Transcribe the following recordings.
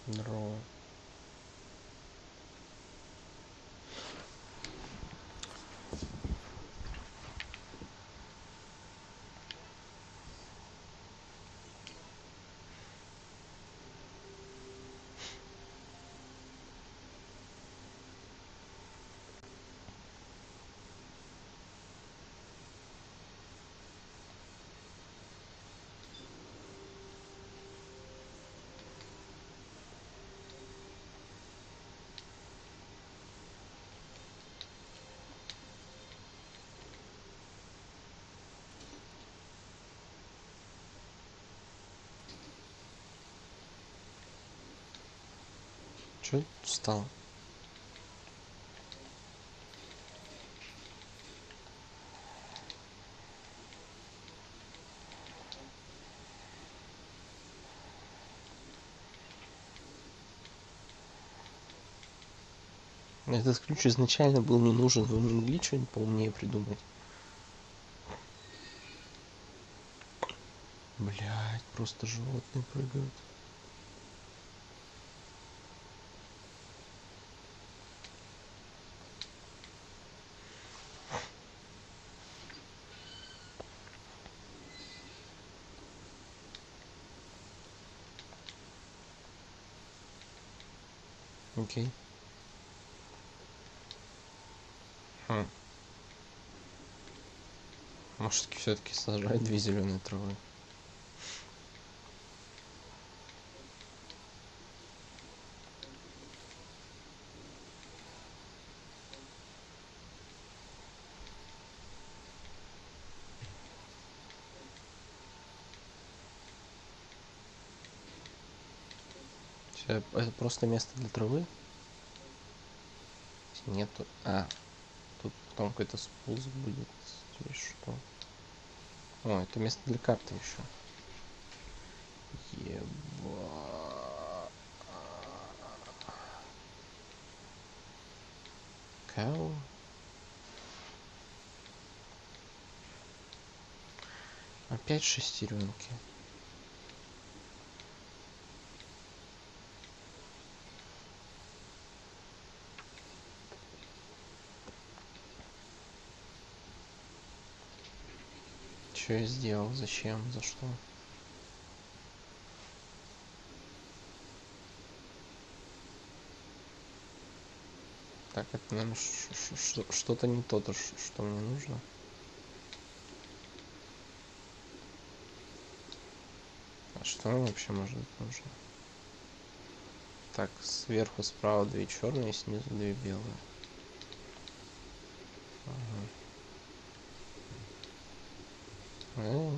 Здорово. Чё встал? Этот ключ изначально был не нужен, вы не могли что-нибудь поумнее придумать? Блять, просто животные прыгают. Окей. Может все-таки сажать 2 зеленые травы. Это просто место для травы? Нету. Тут потом какой-то спуск будет. Или что? О, это место для карты еще. Кау. Опять шестеренки. Что я сделал? Зачем? За что? Так, это, наверное, что-то не то, что мне нужно. А что мне вообще может быть нужно? Так, сверху справа 2 черные, снизу 2 белые. Ага.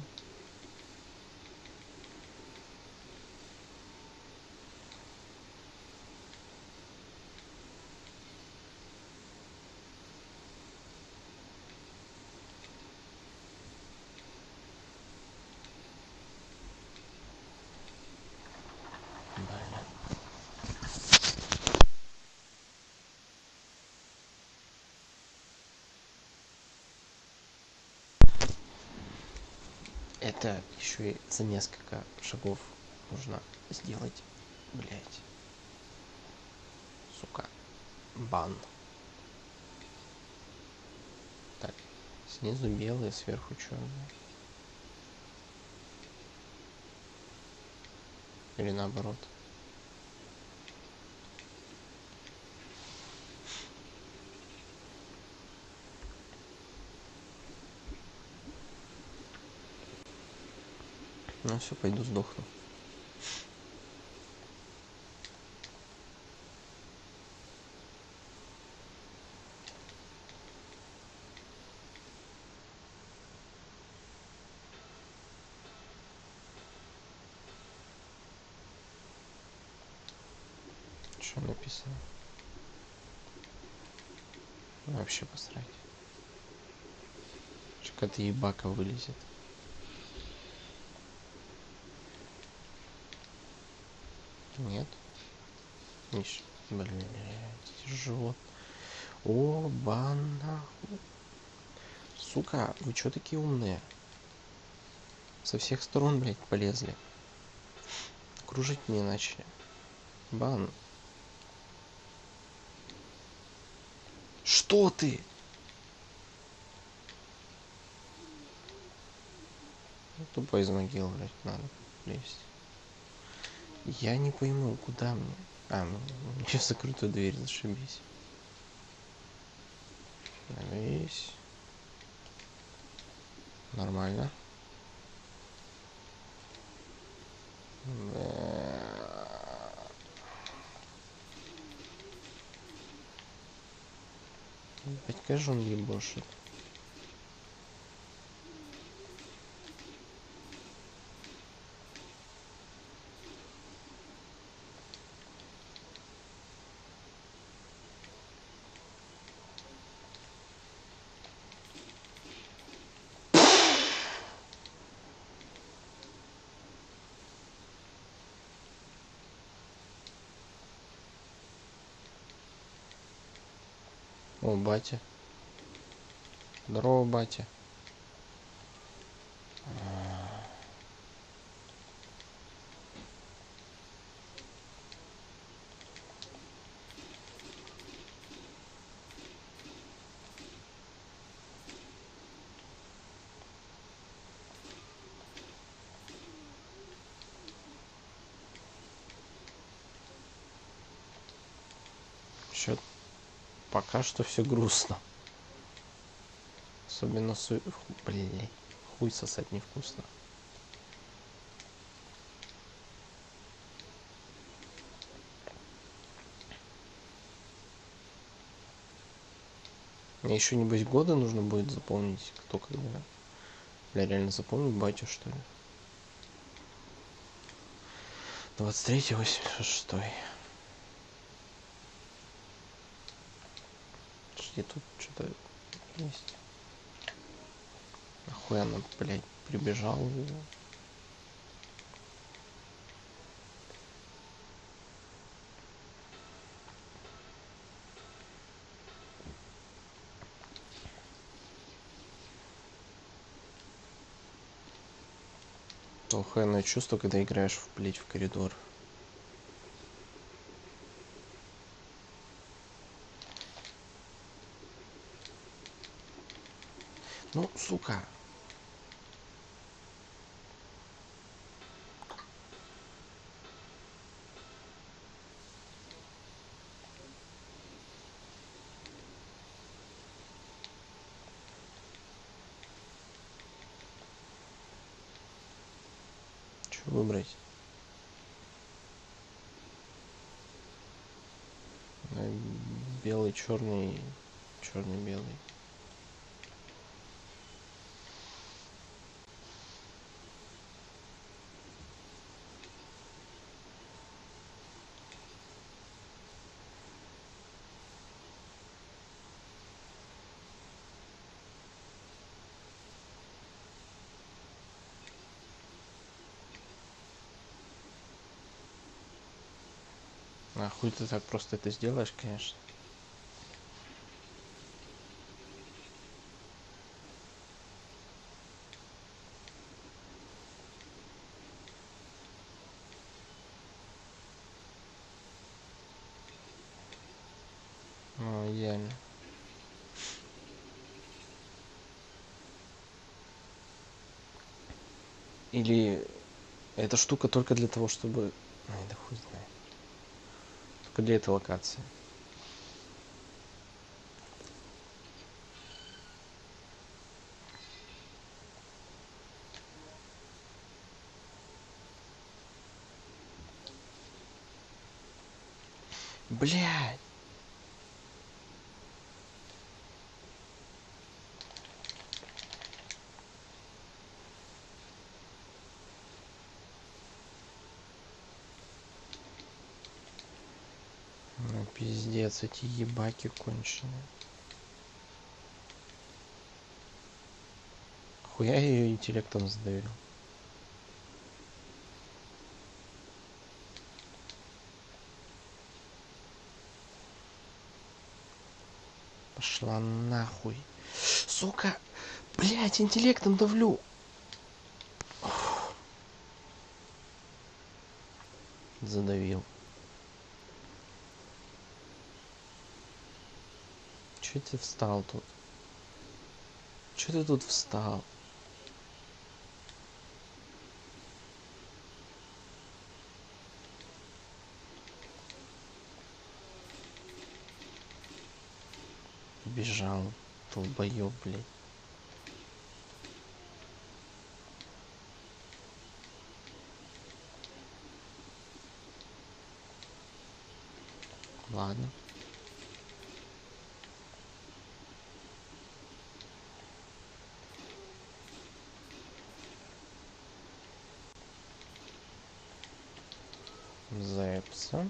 Это еще и за несколько шагов нужно сделать, блять. Сука. Бан. Так, снизу белые, сверху черные. Или наоборот. Ну все, пойду сдохну. Что написано? Вообще посрать. Какая-то ебака вылезет. Нет. Миш, блять, живот. О, бана. Сука, вы чё такие умные? Со всех сторон, блядь, полезли. Кружить мне начали. Бан. Что ты? Тупо из могил, блядь, надо лезть. Я не пойму, куда мне. Мне сейчас закрытую дверь, зашибись. Навесь. Нормально. Опять, конечно, он ебошит. О, батя. Здорово, батя. Чё, пока что все грустно. Особенно блин, хуй сосать невкусно. Мне еще небось годы нужно будет заполнить, кто когда. Бля, реально запомнить батю, что ли? 23-й, 86-й. Где тут что-то есть? Нахуй она, блядь, прибежала. Охуенное чувство, когда играешь блядь, в коридор. Ну, сука. Что выбрать? Белый, черный, черный, белый. А хуй ты так просто это сделаешь, конечно. Идеально. Или эта штука только для того, чтобы... Ай, да хуй знает. Только для этой локации. Блядь. Ну, пиздец, эти ебаки конченые. Хуя я ее интеллектом задавил. Пошла нахуй. Сука. Блять, интеллектом давлю. Задавил. Че ты встал тут? Че ты тут встал? Бежал, долбоёб, блядь. Ладно. Зэпса.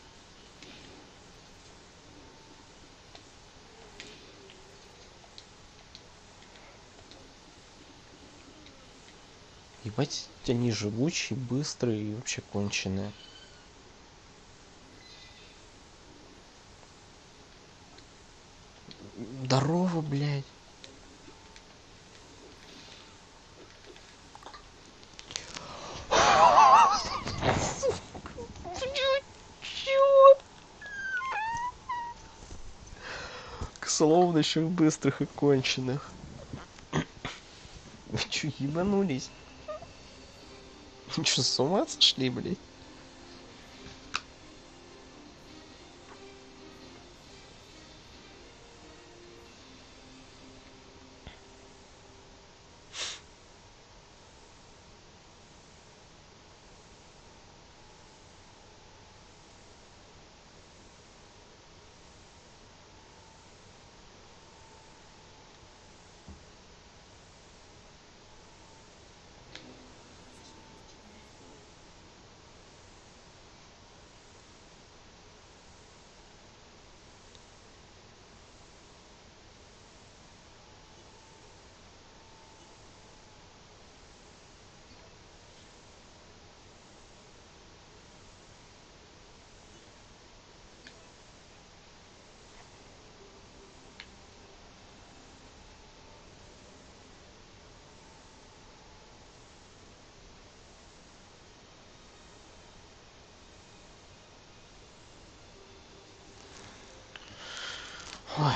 Ебать, они живучие, быстрые и вообще конченые. Здорово, блядь. К слову насчет быстрых и конченых. Вы чё, ебанулись? Вы чё, с ума сошли, блядь? Ой.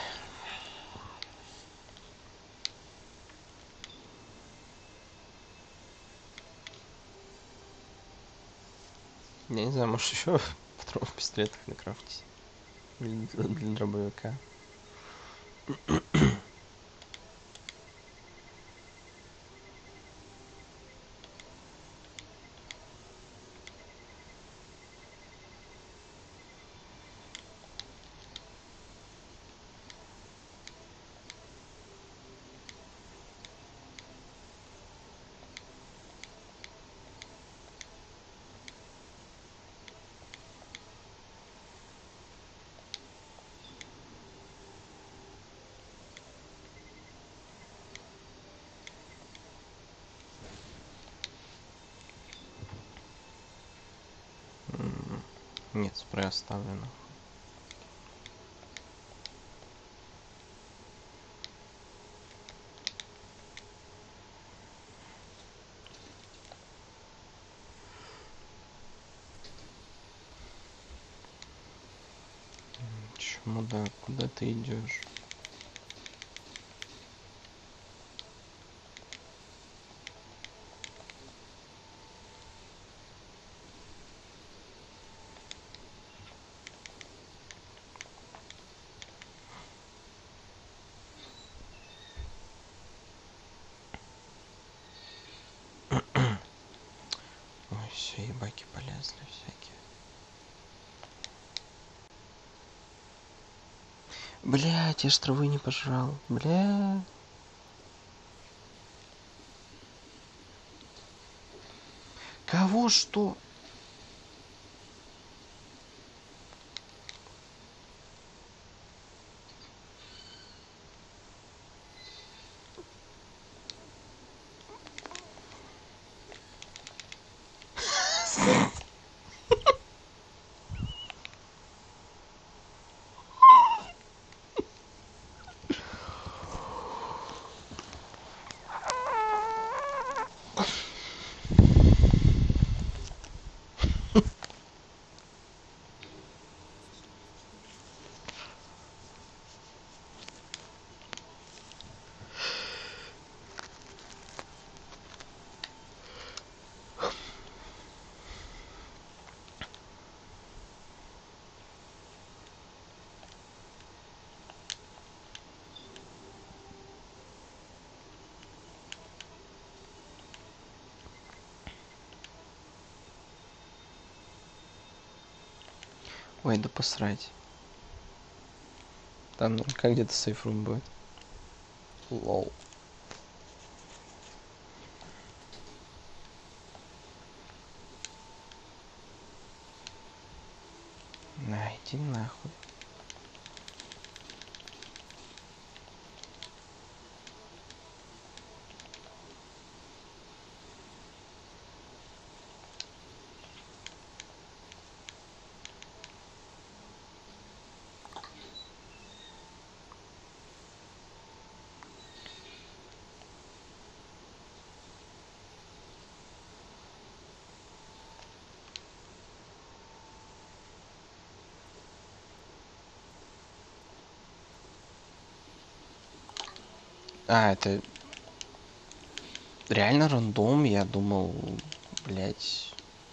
Я не знаю, может еще патрон в пистолетах накрафтить. Для дробовика. Нет, спрей оставлено. Чему да? Куда ты идешь? Ой, все, ебаки полезли всякие. Блять, я ж травы не пожрал. Бля. Кого что? Ой, да посрать. Там наверняка где-то сейфрум будет. Лол. На, иди нахуй. А, это реально рандом, я думал, блять.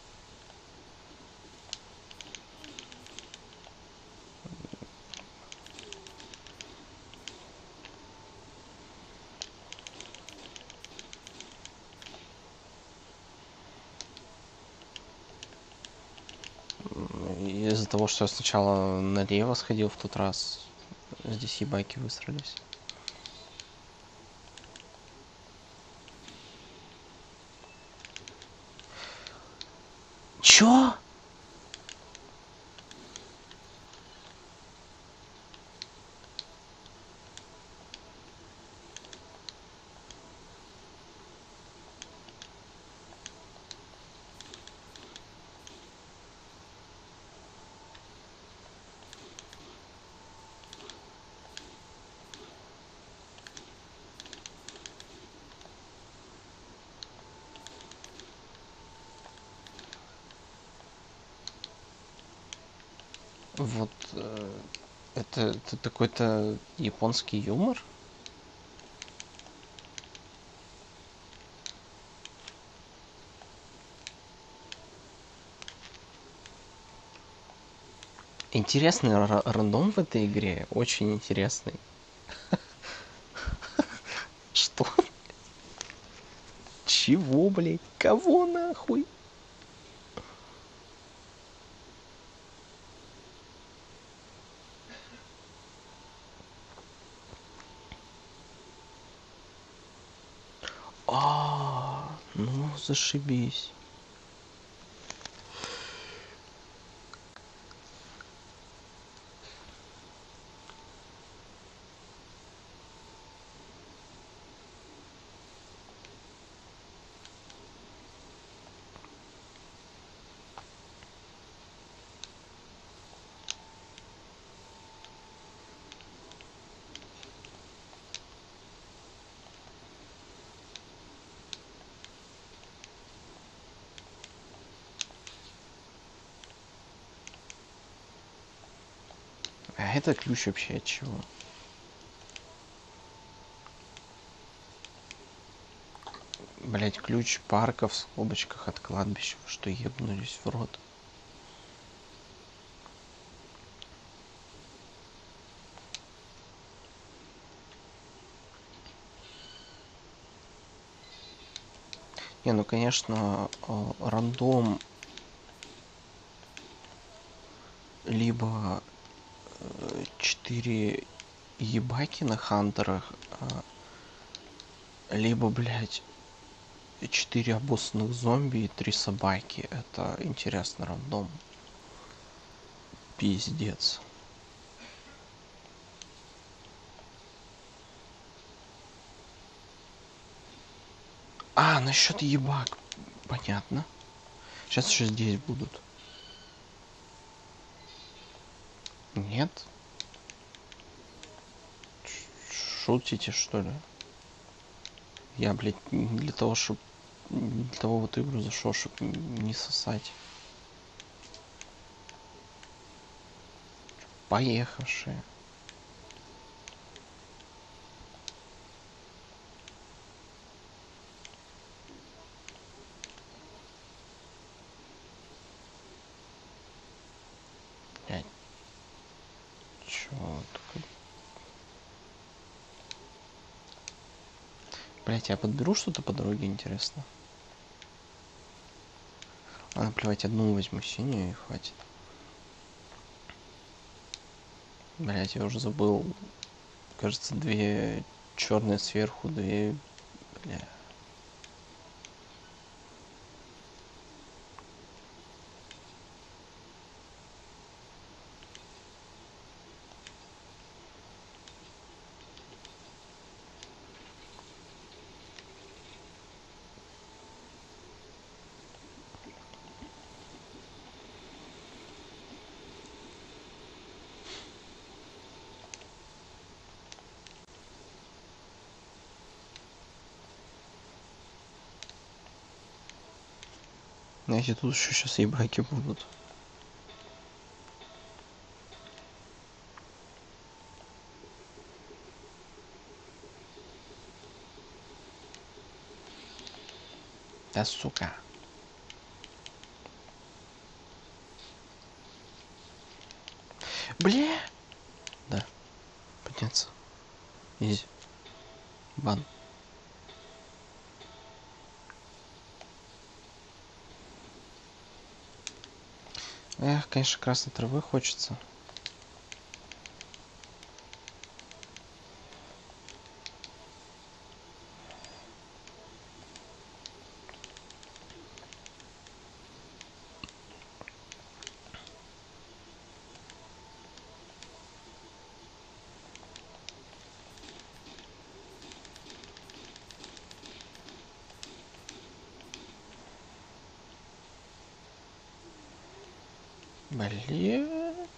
Из-за того, что я сначала налево сходил в тот раз, здесь ебаки высрались. Чё? Вот это такой-то японский юмор? Интересный рандом в этой игре, очень интересный. Что? Чего, блядь? Кого нахуй? Ну зашибись. А это ключ вообще от чего? Блять, ключ парка в скобочках от кладбища. Вы что, ебнулись в рот? Не, ну конечно, рандом либо 4 ебаки на хантерах, либо, блядь, 4 обоссанных зомби и 3 собаки. Это интересный рандом. Пиздец. А, насчет ебак. Понятно. Сейчас еще здесь будут. Нет? Шутите, что ли? Я, блядь, для того, чтобы... Для того вот игру зашел, чтобы не сосать. Поехавшие. Блядь. Чё такое? Блядь, я подберу что-то по дороге, интересно. Ладно, плевать, одну возьму синюю и хватит. Блять, я уже забыл. Кажется, 2 черные сверху, 2. Бля. Знаете, тут еще сейчас ебаки будут. Да сука. Бля. Да. Подняться. Изи. Бан. Эх, конечно, красной травы хочется. Бля.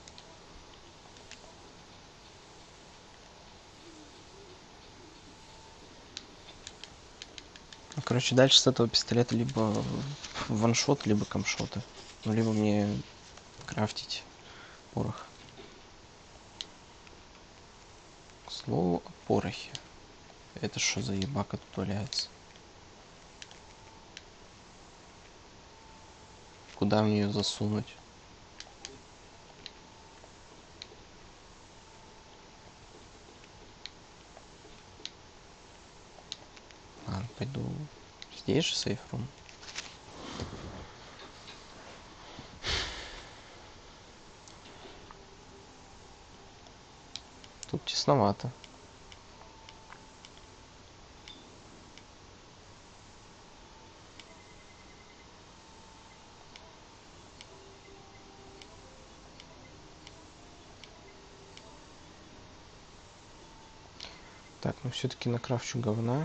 Короче, дальше с этого пистолета либо ваншот, либо камшоты. Ну, либо мне крафтить порох. К слову о порохе. Это что за ебака тут валяется? Куда мне ее засунуть? Ладно, пойду. Здесь же сейфрум. Тут тесновато. Так, ну все-таки накрафчу говна.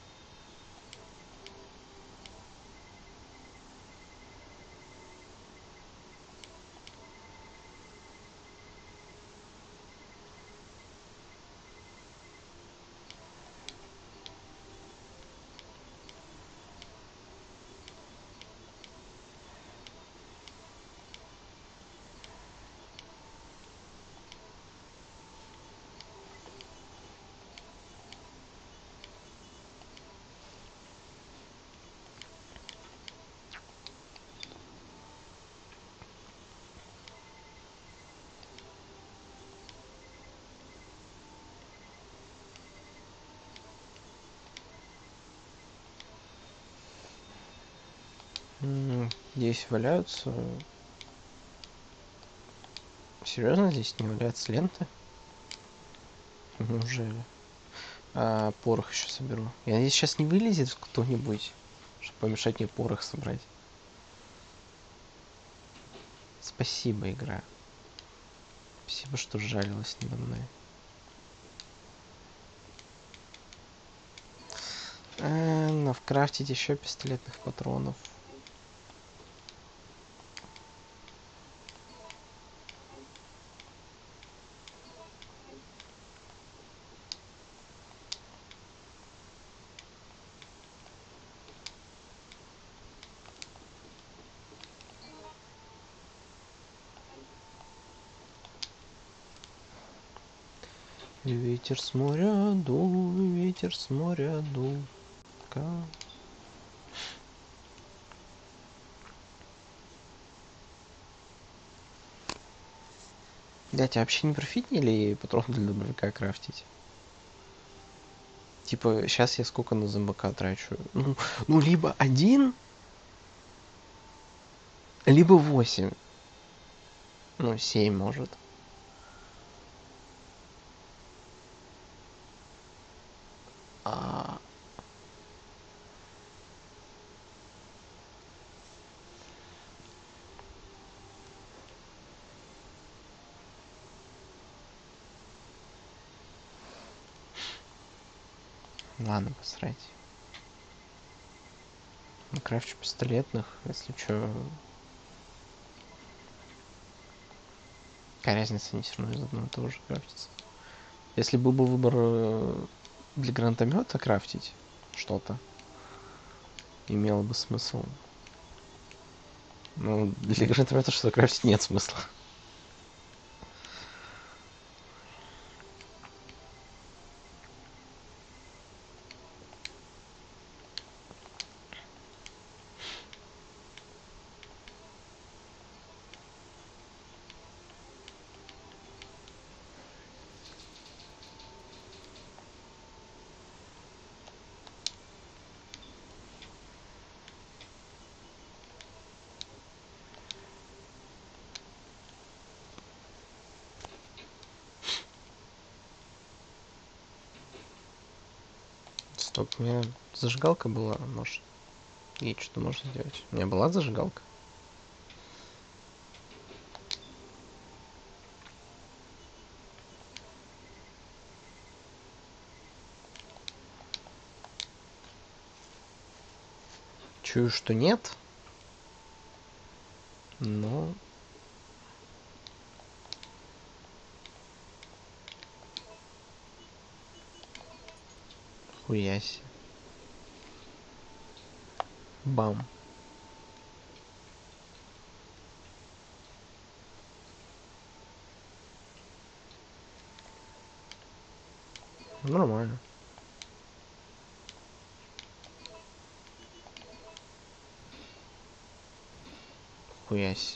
Здесь валяются. Серьезно, здесь не валяются ленты? Неужели? А порох еще соберу. Я надеюсь, сейчас не вылезет кто-нибудь, чтобы помешать мне порох собрать. Спасибо, игра. Спасибо, что жалилась надо мной. Но вкрафтить еще пистолетных патронов. Ветер с моря дул, ветер с моря дул. Блять, а вообще не профитнили патрон для дробовика крафтить? Типа, сейчас я сколько на зомбака трачу? Ну либо 1, либо 8. Ну, 7 может. Ладно, посрать. Крафчу пистолетных, если чё. Какая разница, они все равно из одного и того же крафтятся. Если был бы выбор для гранатомета крафтить что-то, имело бы смысл. Ну, для гранатомета что-то крафтить нет смысла. Стоп, у меня зажигалка была, может, ей что-то можно сделать. У меня была зажигалка. Чую, что нет. Но... Хуяси. Бам. Нормально. Хуяси.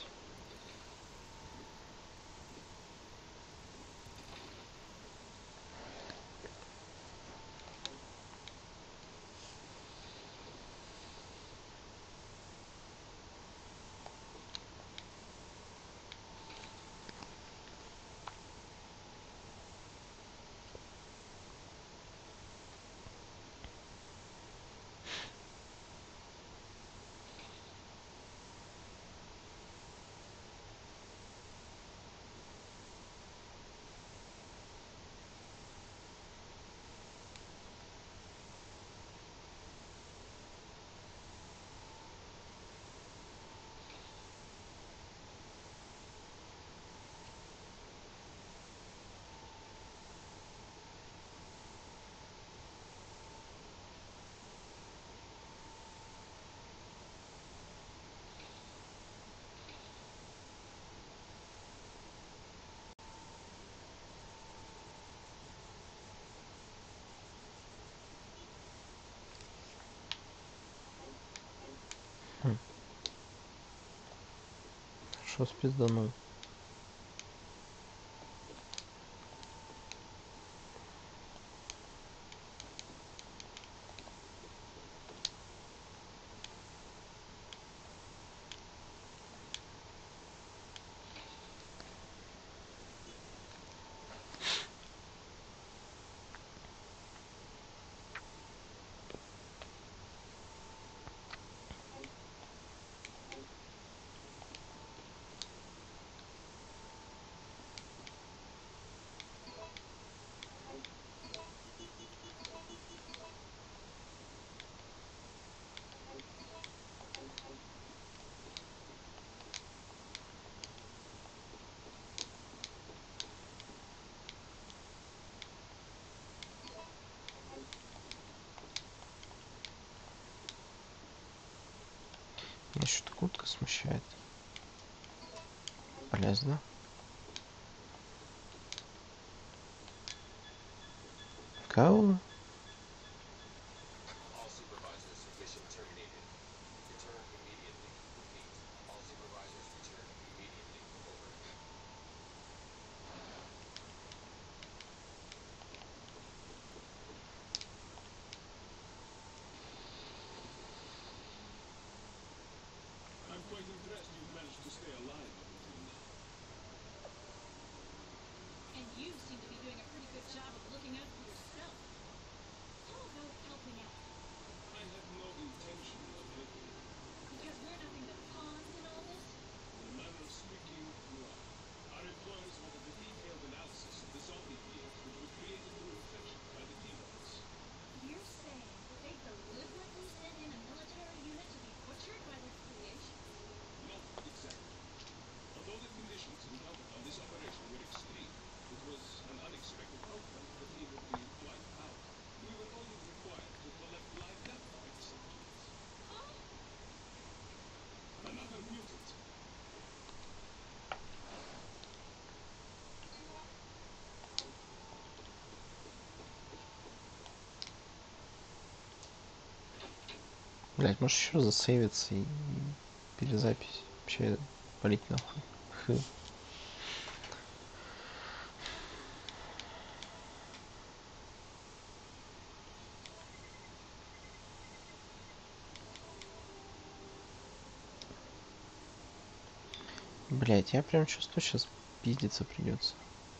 Шо спизданул? Меня что-то куртка смущает. Полезно. Кого? And you seem to be doing a pretty good job of looking out for yourself. Блять, можешь еще засейвиться и перезапись. Вообще полить нахуй. Хы. Блять, я прям чувствую, сейчас пиздиться придется.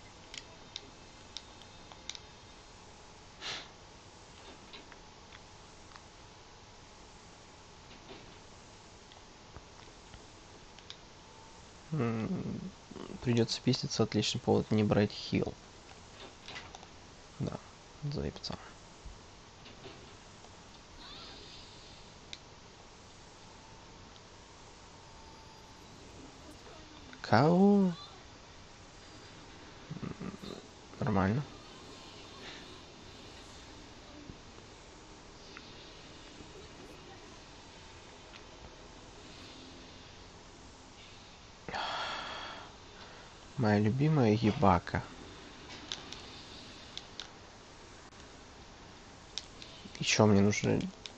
Придется пиздиться, отличный повод не брать хил. Да, заебца. Кау? Нормально. Моя любимая ебака. И чё мне нужно?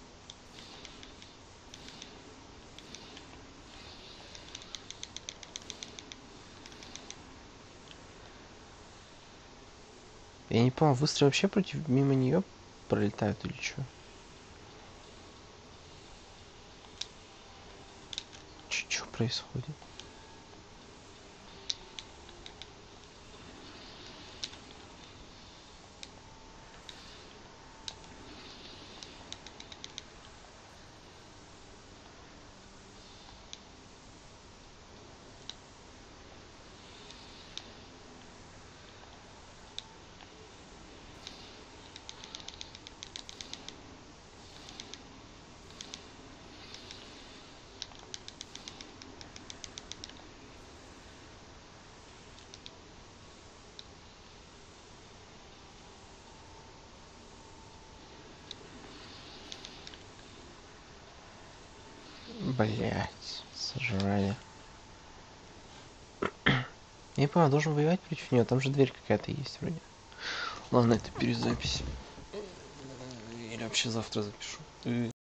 Я не понял, выстрелы вообще против мимо нее пролетают или что? Что происходит? Блять, сожрали. Я не понял, должен воевать против нее, там же дверь какая-то есть вроде. Ладно, это перезапись. Или вообще завтра запишу.